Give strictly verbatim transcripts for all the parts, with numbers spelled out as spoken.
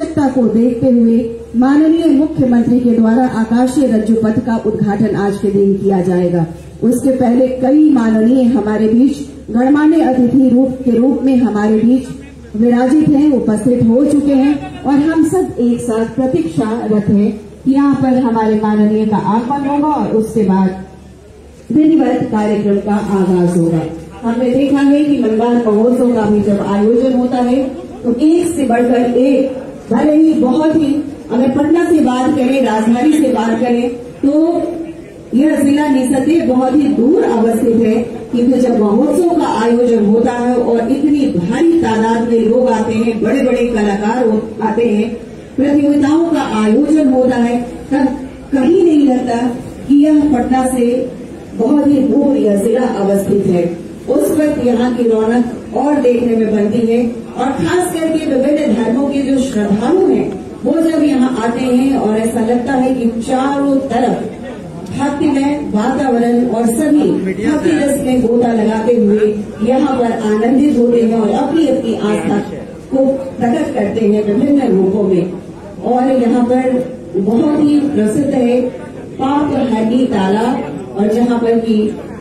आवश्यकता को देखते हुए माननीय मुख्यमंत्री के द्वारा आकाशीय रज्जु पथ का उद्घाटन आज के दिन किया जाएगा। उसके पहले कई माननीय हमारे बीच गणमान्य अतिथि रूप के रूप में हमारे बीच विराजित हैं, उपस्थित हो चुके हैं और हम सब एक साथ प्रतीक्षारत हैं कि यहाँ पर हमारे माननीय का आगमन होगा और उसके बाद विधिवत कार्यक्रम का आगाज होगा। हमने देखा है कि मलबार महोत्सव का भी जब आयोजन होता है तो एक से बढ़कर एक, भले ही बहुत ही, अगर पटना से बात करें, राजधानी से बात करें तो यह जिला निसंदेह बहुत ही दूर अवस्थित है, क्योंकि जब महोत्सव का आयोजन होता है और इतनी भारी तादाद में लोग आते हैं, बड़े बड़े कलाकार आते हैं, प्रतियोगिताओं का आयोजन होता है, तब कहीं नहीं लगता कि यह पटना से बहुत ही दूर यह जिला अवस्थित है। उस वक्त यहाँ की रौनक और देखने में बनती है और खास करके विभिन्न धर्मों के जो श्रद्धालु हैं वो जब यहाँ आते हैं और ऐसा लगता है कि चारों तरफ भक्तिमय वातावरण और सभी भक्ति रस में गोता लगाते हुए यहाँ पर आनंदित होते हैं और अपनी अपनी आस्था को प्रकट करते हैं विभिन्न रूपों में। और यहाँ पर बहुत ही प्रसिद्ध है पाप हड्डी तालाब, और जहाँ पर की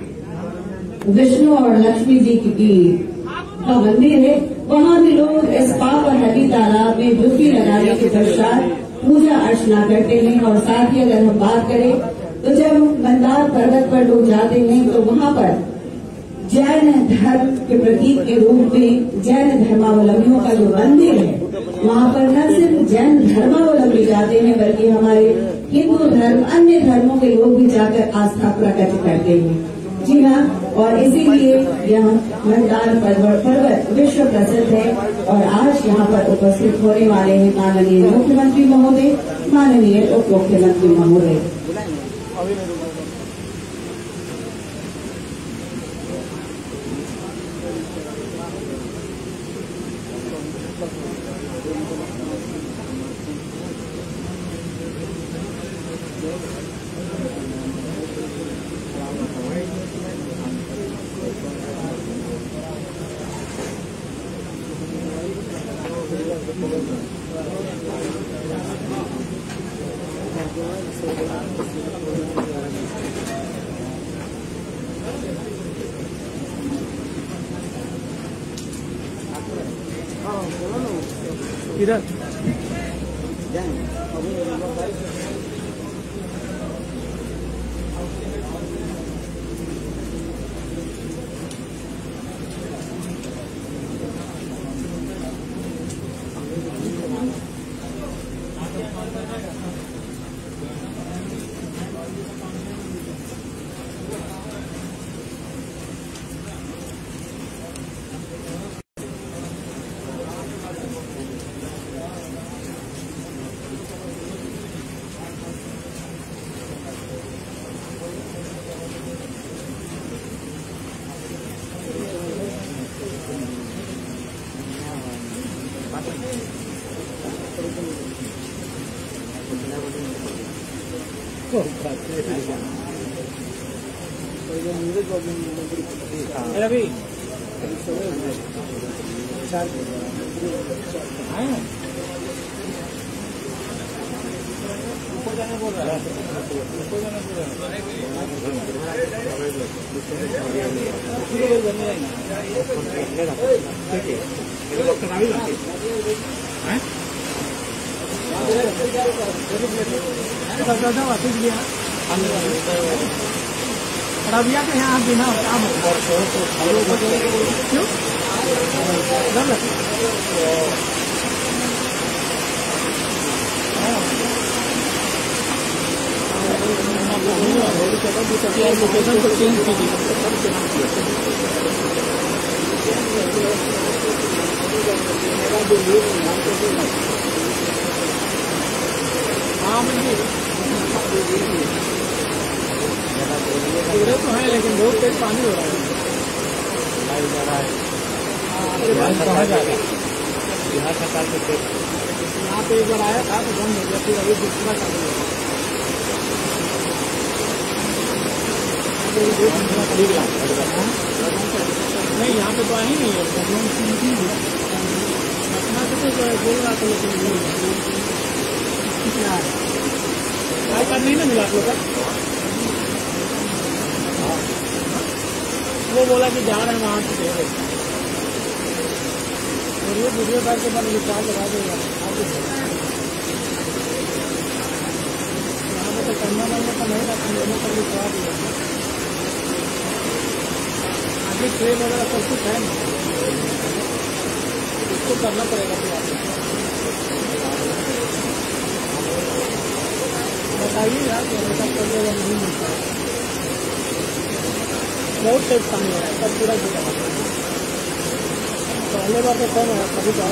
विष्णु और लक्ष्मी जी की का मंदिर है, वहाँ भी लोग इस पाप और हड्डी तालाब में डुबकी लगाने के पश्चात पूजा अर्चना करते हैं। और साथ ही अगर हम बात करें तो जब मंदार पर्वत पर लोग जाते हैं तो वहाँ पर जैन धर्म के प्रतीक के रूप में जैन धर्मावलंबियों का जो मंदिर है, वहाँ पर न सिर्फ जैन धर्मावलंबी जाते हैं बल्कि हमारे हिंदू धर्म, अन्य धर्मों के लोग भी जाकर आस्था प्रकट करते हैं। जी हाँ, और इसीलिए यह मंदार पर्वत विश्व प्रसिद्ध है। और आज यहाँ पर उपस्थित होने वाले हैं माननीय मुख्यमंत्री महोदय, माननीय उप मुख्यमंत्री महोदय। इधर रवि ऊपर जाने बोल रहा है, ऊपर जाने बोल रहा रबिया के यहाँ बिना काम क्यों लोकेशन को चेंज कीजिए। हाँ पूरे तो है लेकिन बहुत तेज पानी हो रहा है। कहाँ जाएगा बिहार सरकार के यहाँ पे एक बार आया था तो बंद हो गया, फिर अभी दूसरा चालू हो नहीं, यहाँ पे तो आई नहीं है। से बोल रहा था लेकिन आई कार्ड नहीं ना मिला आप लोग का। वो बोला कि जा रहे हैं वहाँ से दे रहे और ये वीडियो कार्ड के बाद रिचार्ज लगा देगा आगे यहाँ पे तो करना वाले का नहीं रखा लेने का रिचार्ज आगे ट्रेन वगैरह सब कुछ है ना इसको करना पड़ेगा फिर आपको बताइए यार ऐसा कर देगा नहीं मिलता बहुत टेस्ट सामने है सब पूरा जुटा पहले बार तो कम है कभी ज़्यादा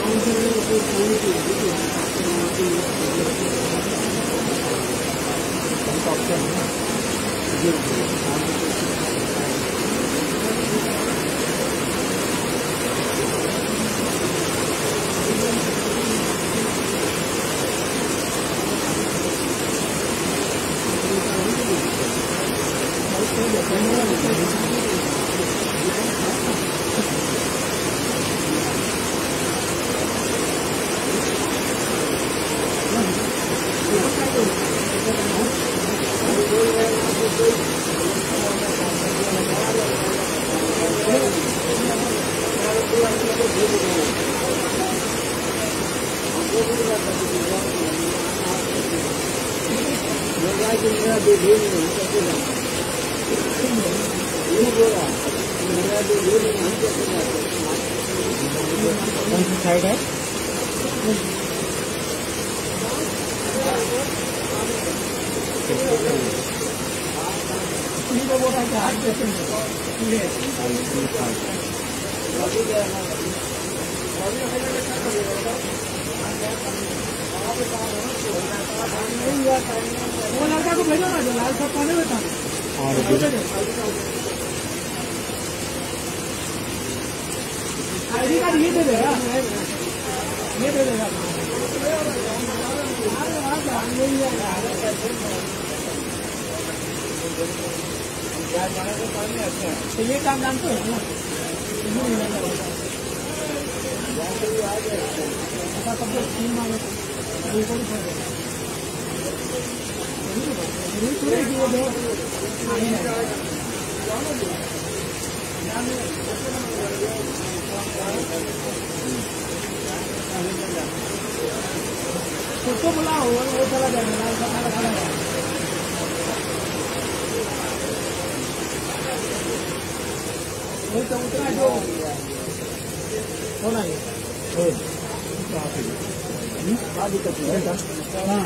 कौन सी साइड है वो लड़का को भेजो ना जो लाल सब पाने में था आईडी कार्ड ये दे देगा ये दे देगा तो ये काम जानते हो ना ऐसा सब लोग स्कीम मांगे उसको बुलाओ वो चला जाएगा वही तो उतना जो होना है क्या दिक्कत है हाँ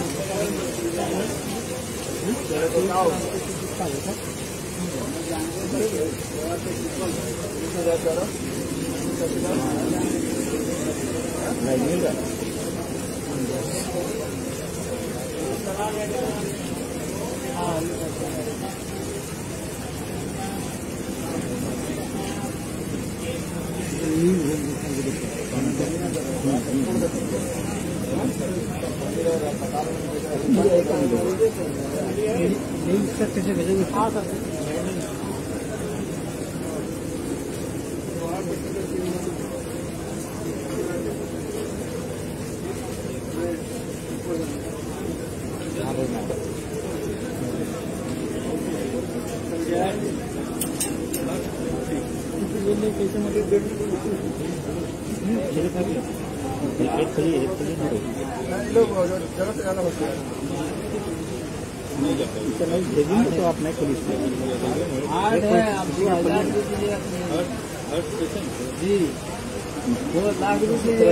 कैसे भेजेंगे हाँ सर कैसे मतलब एक खली एक खली लोग जगह से ज्यादा होते हैं नहीं भेजेंगे तो आप नहीं खोली जी दो लाख रुपये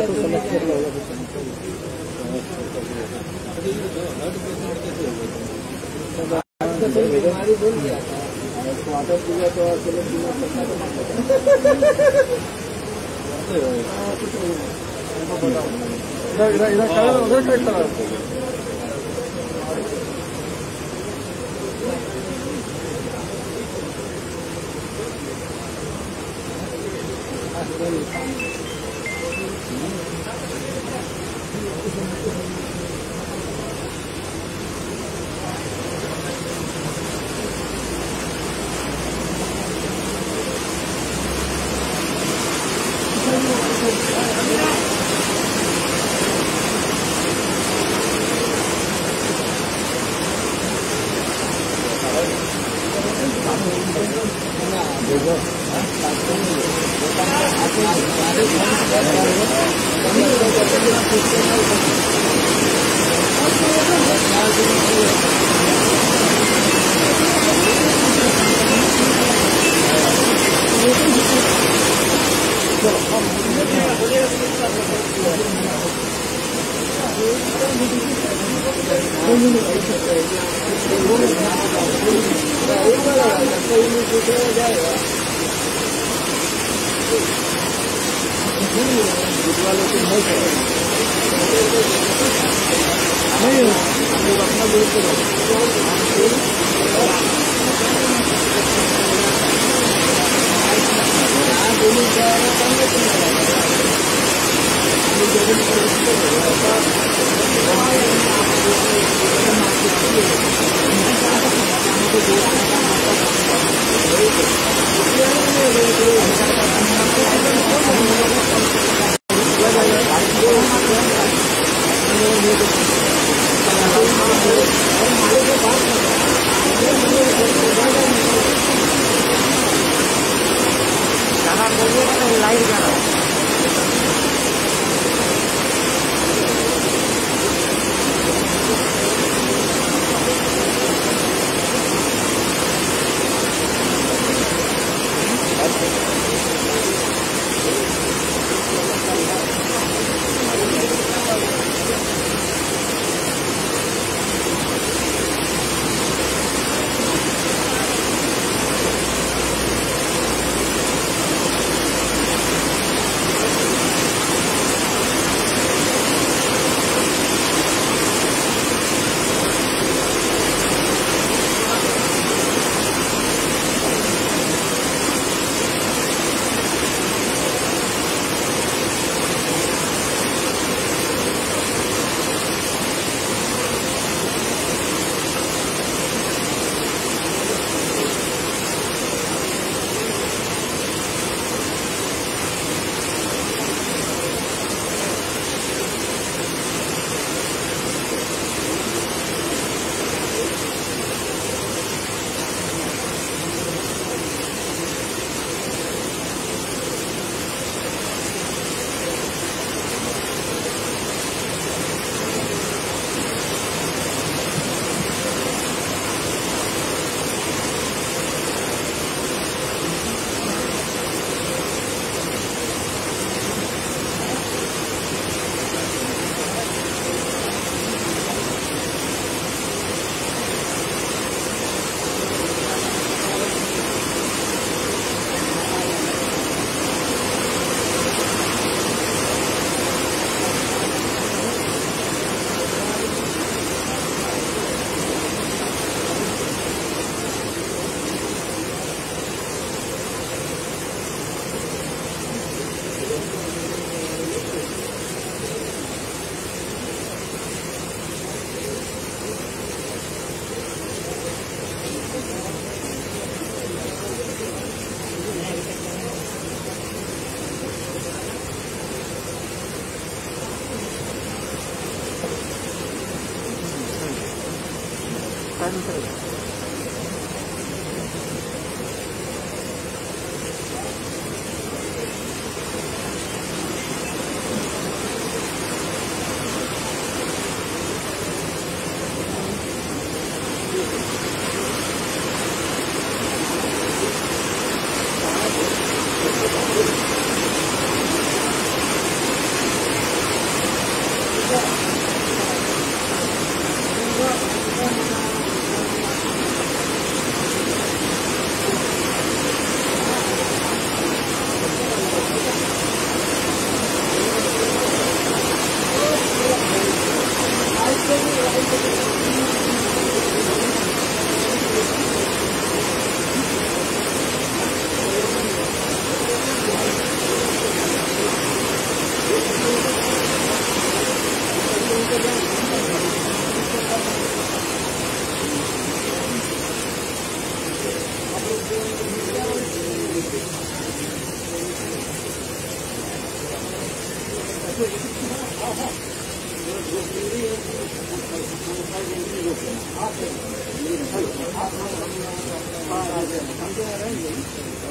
बीमारी बोल गया वाटर पीला तो इधर इधर इधर उधर साइड करा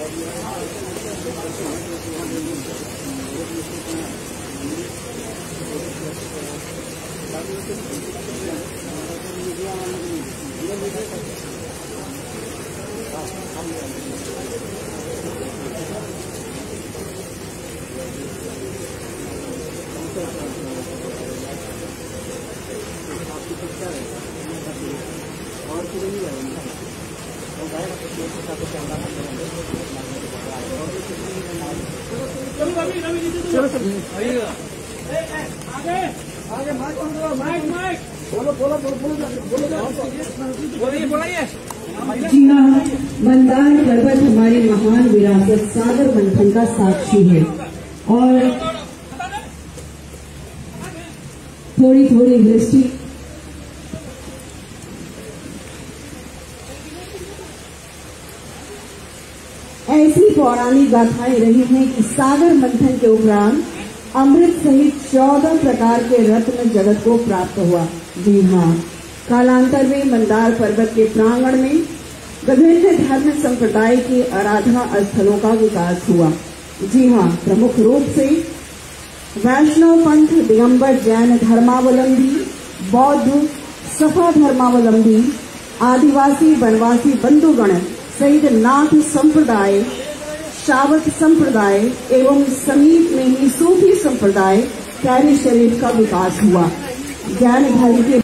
चलो सर आगे आगे माइक माइक माइक बोलो बोलो बोलो बोलिए बोलिए। जी हाँ, मंदार पर्वत हमारी महान विरासत सागर मंथन का साक्षी है और थोड़ी थोड़ी दृष्टि ऐसी पौराणिक गाथाएं रही हैं कि सागर मंथन के उपरांत अमृत सहित चौदह प्रकार के रत्न जगत को प्राप्त हुआ। जी हाँ, कालांतर में मंदार पर्वत के प्रांगण में विभिन्न धर्म संप्रदाय के आराधना स्थलों का विकास हुआ। जी हाँ, प्रमुख रूप से वैष्णव पंथ, दिगंबर जैन धर्मावलंबी, बौद्ध सफा धर्मावलंबी, आदिवासी वनवासी बंधुगण सहित नाथ संप्रदाय, शावक संप्रदाय एवं समीप में ही सूफी संप्रदाय कैरी शरीफ का विकास हुआ। ज्ञान धर्म के